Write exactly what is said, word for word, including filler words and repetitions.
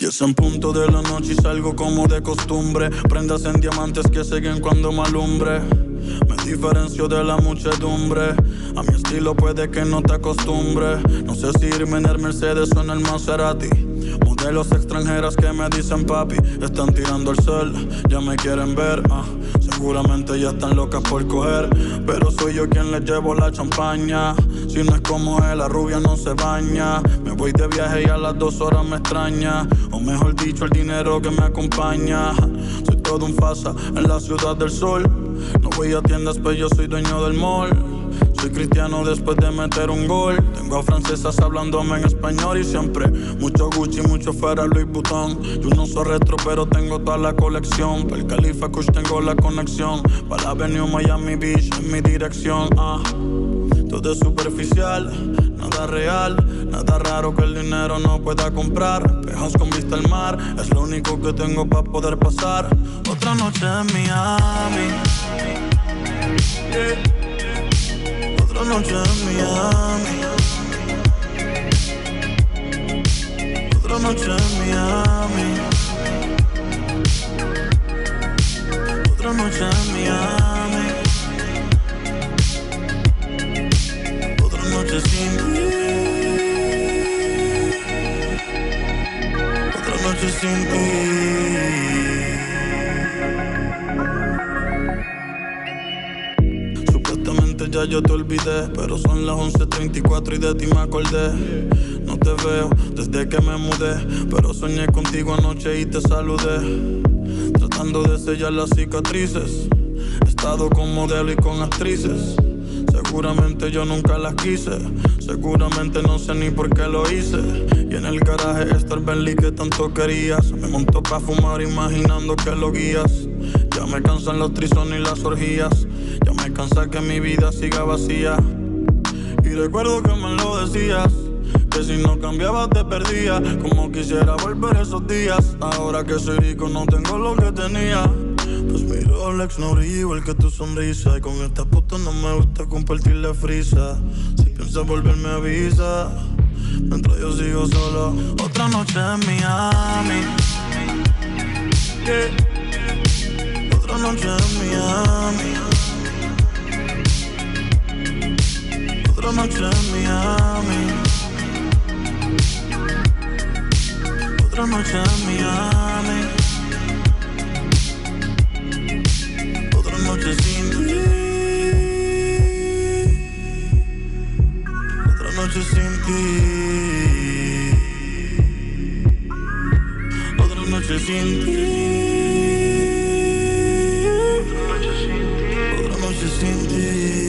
Diez en punto de la noche y salgo como de costumbre. Prendas en diamantes que siguen cuando me alumbre. Me diferencio de la muchedumbre. A mi estilo puede que no te acostumbre. No sé si irme en el Mercedes o en el Maserati. Modelos extranjeras que me dicen papi. Están tirando el sol, ya me quieren ver, ah. Seguramente ya están locas por coger, pero soy yo quien les llevo la champaña. Si no es como él, la rubia no se baña. Me voy de viaje y a las dos horas me extraña. O mejor dicho, el dinero que me acompaña. Soy todo un fasa en la ciudad del sol. No voy a tiendas, pero yo soy dueño del mall. Soy cristiano después de meter un gol. Tengo a francesas hablándome en español y siempre mucho Gucci, mucho Ferrari, Louis Vuitton. Yo no soy retro, pero tengo toda la colección. Pa' el Califa Kush tengo la conexión. Pa' la Avenue Miami Beach en mi dirección, ah. Todo es superficial, nada real. Nada raro que el dinero no pueda comprar. Pejas con vista al mar, es lo único que tengo pa' poder pasar otra noche en Miami, yeah. Otra noche en Miami, otra noche en Miami, otra noche en Miami, otra noche sin ti, otra noche sin ti. Ya yo te olvidé, pero son las once treinta y cuatro y de ti me acordé. No te veo desde que me mudé, pero soñé contigo anoche y te saludé. Tratando de sellar las cicatrices. He estado con modelo y con actrices. Seguramente yo nunca las quise. Seguramente no sé ni por qué lo hice. Y en el garaje está el Bentley que tanto querías. Me montó pa' fumar imaginando que lo guías. Ya me cansan los trisones y las orgías. Ya me cansa que mi vida siga vacía. Y recuerdo que me lo decías, que si no cambiaba te perdía. Como quisiera volver esos días. Ahora que soy rico no tengo lo que tenía. Pues mi Rolex no brilla igual que tu sonrisa. Y con esta puta no me gusta compartir la frisa. Si piensas volver me avisa. Mientras yo sigo solo. Otra noche en Miami, yeah. Otra noche en Miami, otra noche en Miami, otra noche en Miami, otra noche sin ti, otra noche sin ti, otra noche sin ti, otra noche sin ti.